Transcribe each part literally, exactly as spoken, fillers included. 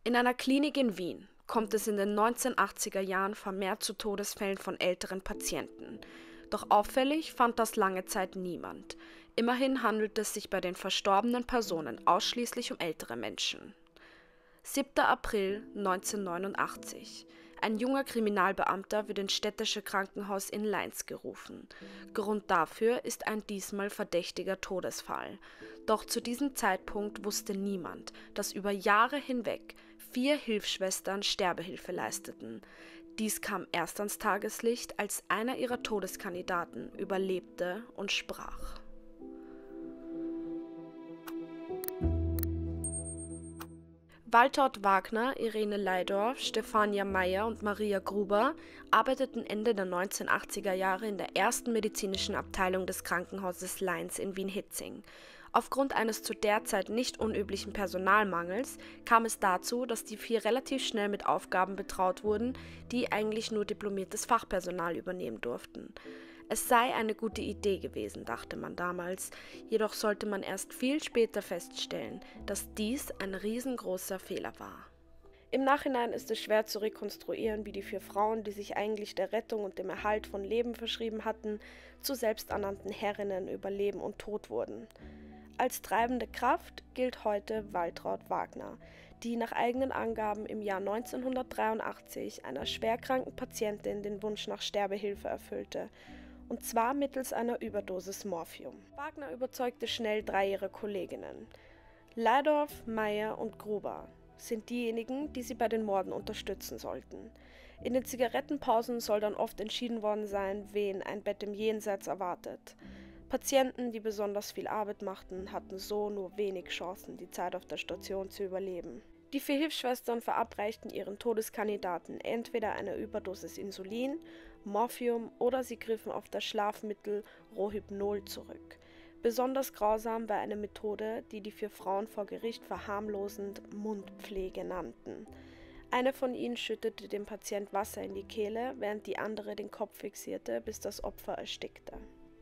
In einer Klinik in Wien kommt es in den neunzehnhundertachtziger Jahren vermehrt zu Todesfällen von älteren Patienten. Doch auffällig fand das lange Zeit niemand. Immerhin handelt es sich bei den verstorbenen Personen ausschließlich um ältere Menschen. siebter April neunzehnhundertneunundachtzig. Ein junger Kriminalbeamter wird ins städtische Krankenhaus in Linz gerufen. Grund dafür ist ein diesmal verdächtiger Todesfall. Doch zu diesem Zeitpunkt wusste niemand, dass über Jahre hinweg vier Hilfsschwestern Sterbehilfe leisteten. Dies kam erst ans Tageslicht, als einer ihrer Todeskandidaten überlebte und sprach. Waltraud Wagner, Irene Leidorf, Stefania Meyer und Maria Gruber arbeiteten Ende der neunzehnhundertachtziger Jahre in der ersten medizinischen Abteilung des Krankenhauses Linz in Wien-Hietzing. Aufgrund eines zu der Zeit nicht unüblichen Personalmangels kam es dazu, dass die vier relativ schnell mit Aufgaben betraut wurden, die eigentlich nur diplomiertes Fachpersonal übernehmen durften. Es sei eine gute Idee gewesen, dachte man damals, jedoch sollte man erst viel später feststellen, dass dies ein riesengroßer Fehler war. Im Nachhinein ist es schwer zu rekonstruieren, wie die vier Frauen, die sich eigentlich der Rettung und dem Erhalt von Leben verschrieben hatten, zu selbsternannten Herrinnen über Leben und Tod wurden. Als treibende Kraft gilt heute Waltraud Wagner, die nach eigenen Angaben im Jahr neunzehnhundertdreiundachtzig einer schwerkranken Patientin den Wunsch nach Sterbehilfe erfüllte, und zwar mittels einer Überdosis Morphium. Wagner überzeugte schnell drei ihrer Kolleginnen. Leidorf, Meyer und Gruber sind diejenigen, die sie bei den Morden unterstützen sollten. In den Zigarettenpausen soll dann oft entschieden worden sein, wen ein Bett im Jenseits erwartet. Patienten, die besonders viel Arbeit machten, hatten so nur wenig Chancen, die Zeit auf der Station zu überleben. Die vier Hilfsschwestern verabreichten ihren Todeskandidaten entweder eine Überdosis Insulin, Morphium oder sie griffen auf das Schlafmittel Rohypnol zurück. Besonders grausam war eine Methode, die die vier Frauen vor Gericht verharmlosend Mundpflege nannten. Eine von ihnen schüttete dem Patient Wasser in die Kehle, während die andere den Kopf fixierte, bis das Opfer erstickte.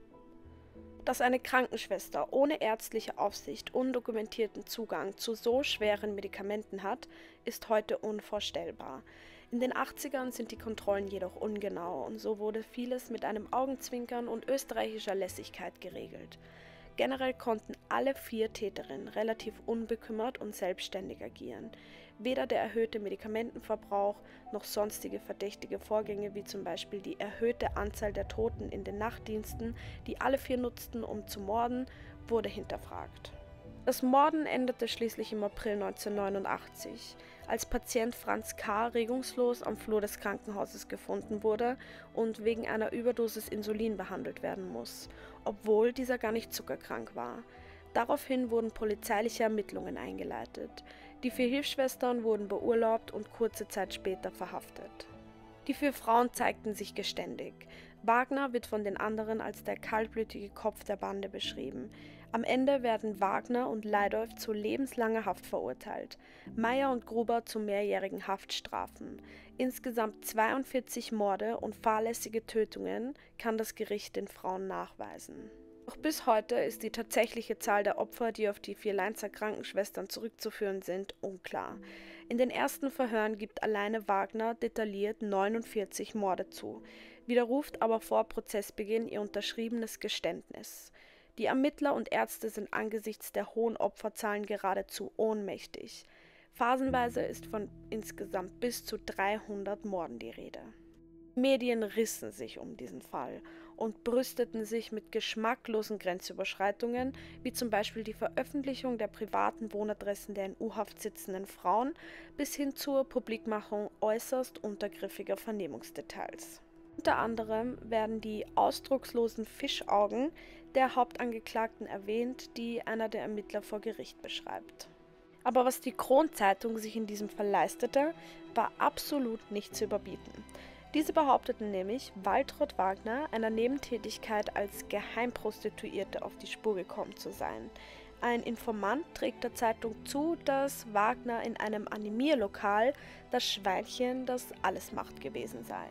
Dass eine Krankenschwester ohne ärztliche Aufsicht undokumentierten Zugang zu so schweren Medikamenten hat, ist heute unvorstellbar. In den achtzigern sind die Kontrollen jedoch ungenau und so wurde vieles mit einem Augenzwinkern und österreichischer Lässigkeit geregelt. Generell konnten alle vier Täterinnen relativ unbekümmert und selbstständig agieren. Weder der erhöhte Medikamentenverbrauch noch sonstige verdächtige Vorgänge wie zum Beispiel die erhöhte Anzahl der Toten in den Nachtdiensten, die alle vier nutzten, um zu morden, wurde hinterfragt. Das Morden endete schließlich im April neunzehnhundertneunundachtzig, als Patient Franz K. regungslos am Flur des Krankenhauses gefunden wurde und wegen einer Überdosis Insulin behandelt werden muss, obwohl dieser gar nicht zuckerkrank war. Daraufhin wurden polizeiliche Ermittlungen eingeleitet. Die vier Hilfsschwestern wurden beurlaubt und kurze Zeit später verhaftet. Die vier Frauen zeigten sich geständig. Wagner wird von den anderen als der kaltblütige Kopf der Bande beschrieben. Am Ende werden Wagner und Leidorf zu lebenslanger Haft verurteilt, Meyer und Gruber zu mehrjährigen Haftstrafen. Insgesamt zweiundvierzig Morde und fahrlässige Tötungen kann das Gericht den Frauen nachweisen. Doch bis heute ist die tatsächliche Zahl der Opfer, die auf die vier Linzer Krankenschwestern zurückzuführen sind, unklar. In den ersten Verhören gibt alleine Wagner detailliert neunundvierzig Morde zu, widerruft aber vor Prozessbeginn ihr unterschriebenes Geständnis. Die Ermittler und Ärzte sind angesichts der hohen Opferzahlen geradezu ohnmächtig. Phasenweise ist von insgesamt bis zu dreihundert Morden die Rede. Medien rissen sich um diesen Fall und brüsteten sich mit geschmacklosen Grenzüberschreitungen, wie zum Beispiel die Veröffentlichung der privaten Wohnadressen der in U-Haft sitzenden Frauen bis hin zur Publikmachung äußerst untergriffiger Vernehmungsdetails. Unter anderem werden die ausdruckslosen Fischaugen der Hauptangeklagten erwähnt, die einer der Ermittler vor Gericht beschreibt. Aber was die Kronzeitung sich in diesem Fall leistete, war absolut nicht zu überbieten. Diese behaupteten nämlich, Waltraud Wagner einer Nebentätigkeit als Geheimprostituierte auf die Spur gekommen zu sein. Ein Informant trägt der Zeitung zu, dass Wagner in einem Animierlokal das Schweinchen, das alles macht, gewesen sei.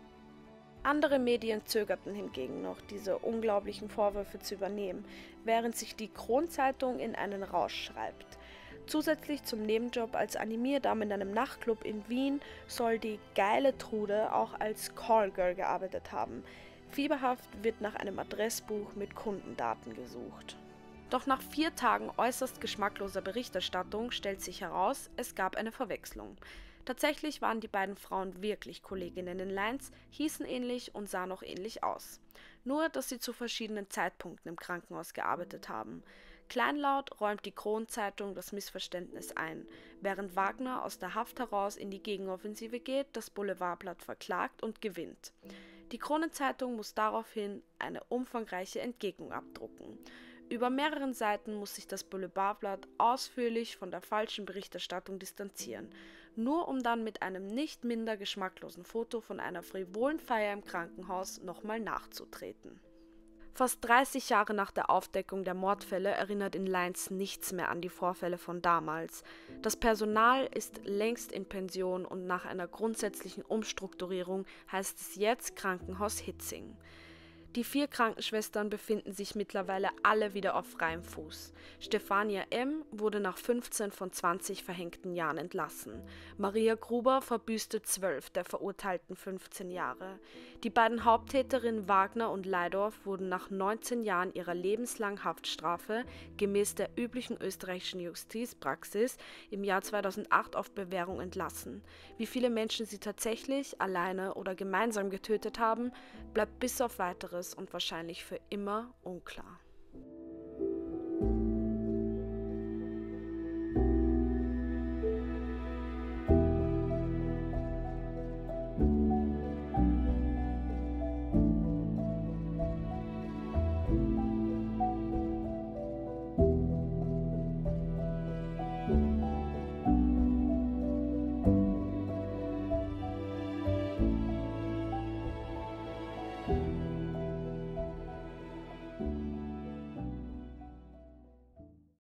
Andere Medien zögerten hingegen noch, diese unglaublichen Vorwürfe zu übernehmen, während sich die Kronzeitung in einen Rausch schreibt. Zusätzlich zum Nebenjob als Animierdame in einem Nachtclub in Wien soll die geile Trude auch als Callgirl gearbeitet haben. Fieberhaft wird nach einem Adressbuch mit Kundendaten gesucht. Doch nach vier Tagen äußerst geschmackloser Berichterstattung stellt sich heraus, es gab eine Verwechslung. Tatsächlich waren die beiden Frauen wirklich Kolleginnen in Linz, hießen ähnlich und sahen auch ähnlich aus. Nur, dass sie zu verschiedenen Zeitpunkten im Krankenhaus gearbeitet haben. Kleinlaut räumt die Kron-Zeitung das Missverständnis ein, während Wagner aus der Haft heraus in die Gegenoffensive geht, das Boulevardblatt verklagt und gewinnt. Die Kronenzeitung muss daraufhin eine umfangreiche Entgegnung abdrucken. Über mehreren Seiten muss sich das Boulevardblatt ausführlich von der falschen Berichterstattung distanzieren, nur um dann mit einem nicht minder geschmacklosen Foto von einer frivolen Feier im Krankenhaus nochmal nachzutreten. Fast dreißig Jahre nach der Aufdeckung der Mordfälle erinnert in Linz nichts mehr an die Vorfälle von damals. Das Personal ist längst in Pension und nach einer grundsätzlichen Umstrukturierung heißt es jetzt Krankenhaus Hitzing. Die vier Krankenschwestern befinden sich mittlerweile alle wieder auf freiem Fuß. Stefania M. wurde nach fünfzehn von zwanzig verhängten Jahren entlassen. Maria Gruber verbüßte zwölf der verurteilten fünfzehn Jahre. Die beiden Haupttäterinnen Wagner und Leidorf wurden nach neunzehn Jahren ihrer lebenslangen Haftstrafe gemäß der üblichen österreichischen Justizpraxis im Jahr zweitausendacht auf Bewährung entlassen. Wie viele Menschen sie tatsächlich alleine oder gemeinsam getötet haben, bleibt bis auf Weiteres und wahrscheinlich für immer unklar.